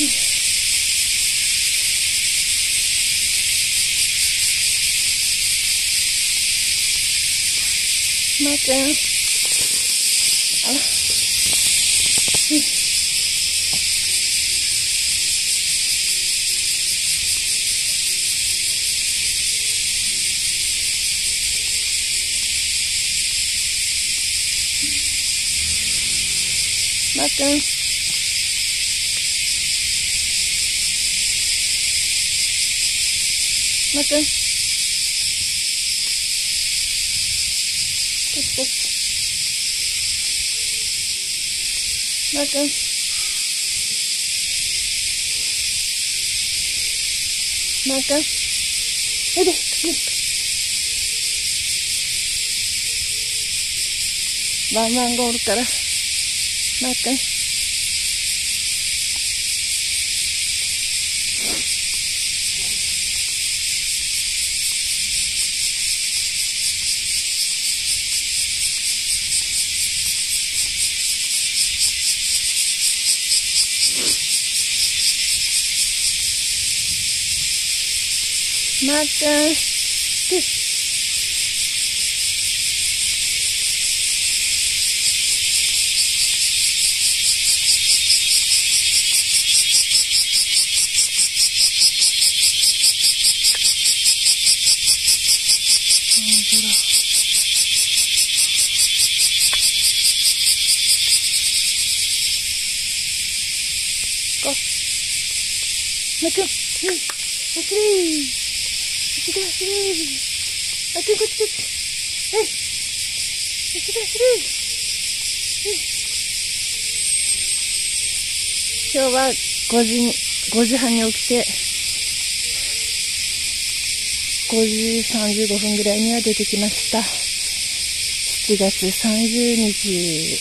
まーくん。あら。まーくん。まーくん。ポチポチ。まーくん。まーくん。おいで。ワンワンがおるから。まーくん。まーくん。まーくん。走れー。走れ走れー。まーくんこっちこっち。はい。走れ走れー。今日は5時半に起きて、5時35分ぐらいには出てきました。7月30日。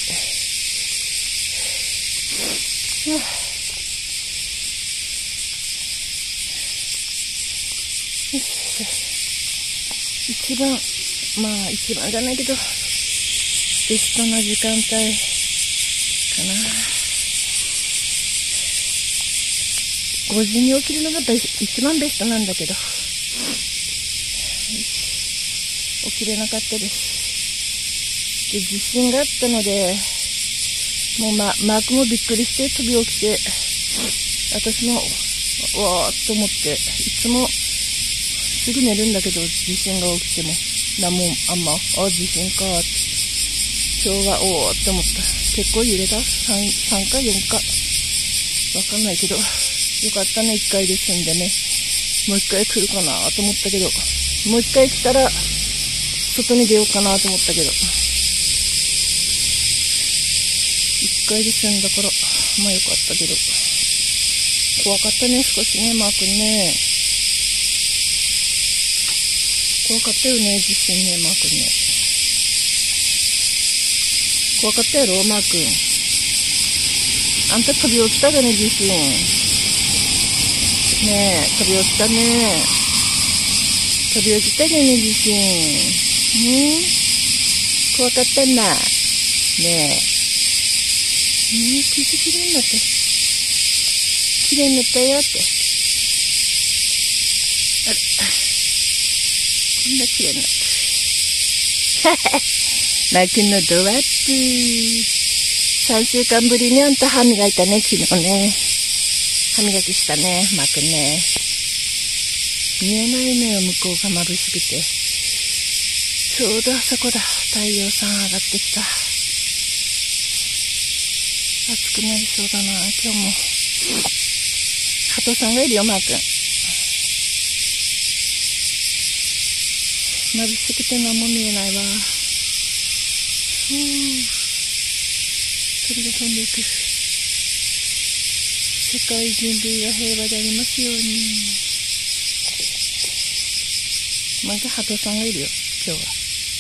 一番じゃないけど、ベストな時間帯かな。5時に起きるのが一番ベストなんだけど、起きれなかったです。で、地震があったので、もうマークもびっくりして飛び起きて、私もわーっと思って、いつもすぐ寝るんだけど、地震が起きても地震かーって、今日はおーって思った。結構揺れた 3か4かわかんないけど、よかったね、1回で済んでね。もう1回来るかなと思ったけど、もう1回来たら外に出ようかなと思ったけど、1回で済んだからまあよかったけど、怖かったね、少しね、マー君ね。怖かったよね、地震ね、マー君ね。怖かったやろ、マー君。あんた飛び落ちただね、地震。ねえ、飛び落ちたね。飛び落ちたね、地震。怖かったんだ。ねえ。きれいになった。きれいになったよって。あら。こんなきれいになった。マー君のドアップ。3週間ぶりにあんた歯磨いたね、昨日ね。歯磨きしたね、マー君ね。見えないのよ、向こうが眩しくて。ちょうどあそこだ。太陽さん上がってきた。暑くなりそうだな、今日も。鳩さんがいるよ、マー君。眩しくて何も見えないわ。鳥が飛んでいく。世界人類が平和でありますように。また鳩さんがいるよ、今日は。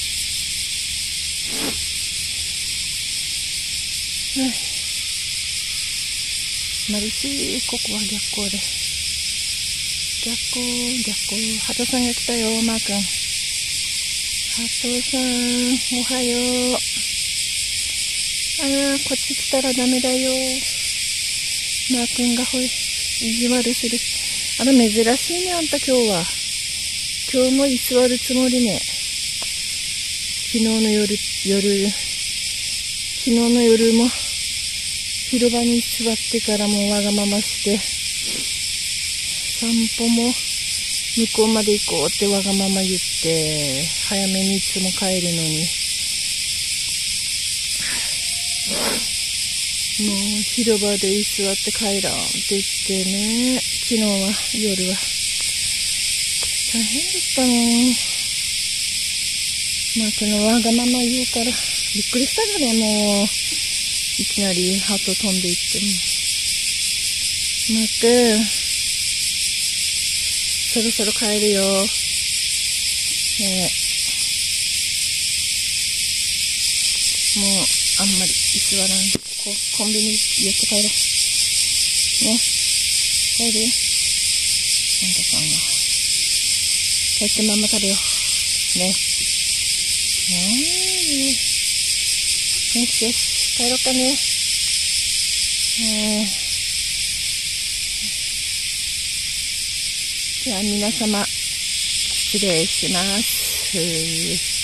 眩しい、ここは逆光で。逆光。鳩さんが来たよ、マー君。鳩さん、おはよう。あら、こっち来たらダメだよ。 マー君が意地悪する。あら、珍しいね、あんた今日は。今日も居座るつもりね。昨日の夜も広場に座ってからもわがままして、散歩も向こうまで行こうってわがまま言って、早めにいつも帰るのに。もう広場で居座って帰らんって言ってね、昨日は夜は大変だったの。まあこのわがまま言うからびっくりしたがね、もういきなり鳩飛んでいっても。マー君、そろそろ帰るよ。ねえ、もうあんまり居座らん。コンビニ寄って帰ろう。ね。帰るよ。あんたさんは。帰ってまんま食べよう。ね。ねえ。よしよし。帰ろうかね。じゃあ皆様、失礼します。